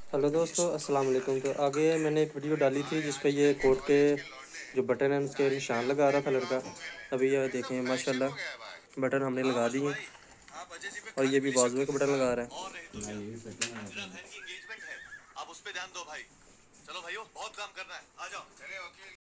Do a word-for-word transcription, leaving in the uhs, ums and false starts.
Hello दोस्तों, अस्सलाम वालेकुम। तो आगे मैंने एक वीडियो डाली थी जिस पे ये कोट के जो बटन हैं उसके निशान लगा रहा था लड़का। अभी ये देखें माशाल्लाह बटन हमने लगा दिए और ये भी बाजुए का बटन लगा रहा है। और नहीं तो क्या, मेरा बहन की एंगेजमेंट है, आप उस पे ध्यान दो भाई। चलो भाइयों, बहुत काम करना है, आ जाओ।